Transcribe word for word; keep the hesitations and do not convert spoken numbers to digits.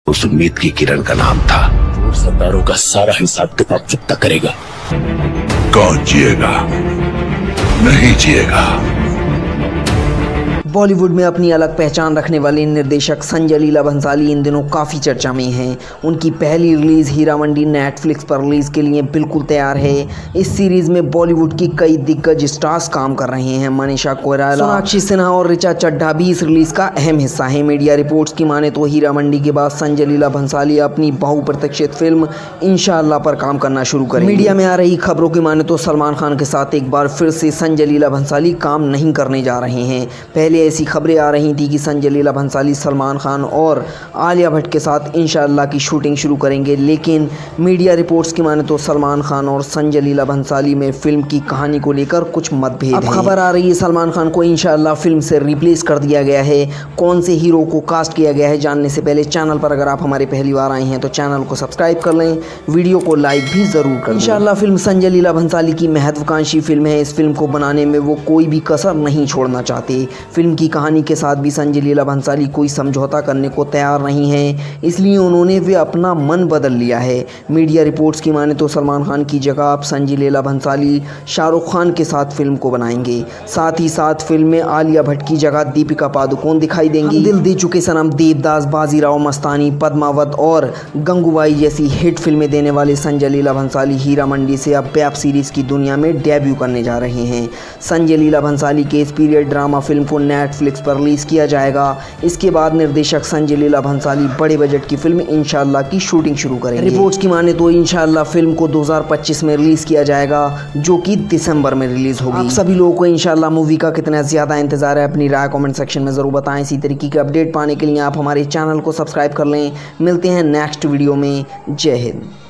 उस उम्मीद की किरण का नाम था। चोर सरदारों का सारा हिसाब किताब चुकता करेगा। कौन जिएगा? नहीं जिएगा। बॉलीवुड में अपनी अलग पहचान रखने वाले निर्देशक संजय लीला भंसाली इन दिनों काफ़ी चर्चा में हैं। उनकी पहली रिलीज़ हीरा मंडी नेटफ्लिक्स पर रिलीज़ के लिए बिल्कुल तैयार है। इस सीरीज़ में बॉलीवुड की कई दिग्गज स्टार्स काम कर रहे हैं। मनीषा कोइराला, सोनाक्षी सिन्हा और ऋचा चड्ढा भी इस रिलीज़ का अहम हिस्सा है। मीडिया रिपोर्ट्स की माने तो हीरा मंडी के बाद संजय लीला भंसाली अपनी बहुप्रतीक्षित फिल्म इंशाअल्लाह पर काम करना शुरू करेंगे। मीडिया में आ रही खबरों की माने तो सलमान खान के साथ एक बार फिर से संजय लीला भंसाली काम नहीं करने जा रहे हैं। पहले ऐसी खबरें आ रही थी कि संजय लीला भंसाली सलमान खान और आलिया भट्ट के साथ इंशाअल्लाह की शूटिंग शुरू करेंगे, लेकिन मीडिया रिपोर्ट्स की माने तो सलमान खान और संजय लीला भंसाली में फिल्म की कहानी को लेकर कुछ मतभेद हैं। अब खबर आ रही है सलमान खान को इंशाअल्लाह फिल्म से रिप्लेस कर दिया गया है। कौन से हीरो को कास्ट किया गया है जानने से पहले चैनल पर अगर आप हमारे पहली बार आए हैं तो चैनल को सब्सक्राइब कर लें, वीडियो को लाइक भी ज़रूर करें। इंशाअल्लाह फिल्म संजय लीला भंसाली की महत्वाकांक्षी फिल्म है। इस फिल्म को बनाने में वो कोई भी कसर नहीं छोड़ना चाहते। फिल्म की कहानी के साथ भी संजय लीला भंसाली कोई समझौता करने को तैयार नहीं है, इसलिए उन्होंने वे अपना मन बदल लिया है। मीडिया रिपोर्ट्स की माने तो सलमान खान की जगह अब संजय लीला भंसाली शाहरुख खान के साथ फिल्म को बनाएंगे। साथ ही साथ फिल्म में आलिया भट्ट की जगह दीपिका पादुकोण दिखाई देंगी। दिल दे चुके सनम, देवदास, बाजीराव मस्तानी, पद्मावत और गंगूबाई जैसी हिट फिल्में देने वाले संजय लीला भंसाली हीरा मंडी से अब वेब सीरीज की दुनिया में डेब्यू करने जा रहे हैं। संजय लीला भंसाली के इस पीरियड ड्रामा फिल्म को नेटफ्लिक्स पर रिलीज किया जाएगा। इसके बाद निर्देशक संजय लीला भंसाली बड़े बजट की फिल्म इंशाअल्लाह की शूटिंग शुरू करेंगे। रिपोर्ट्स की माने तो इंशाअल्लाह फिल्म को दो हज़ार पच्चीस में रिलीज किया जाएगा, जो कि दिसंबर में रिलीज होगी। आप सभी लोगों को इंशाअल्लाह मूवी का कितना ज्यादा इंतजार है, अपनी राय कमेंट सेक्शन में जरूर बताएं। इसी तरीके के अपडेट पाने के लिए आप हमारे चैनल को सब्सक्राइब कर लें। मिलते हैं नेक्स्ट वीडियो में। जय हिंद।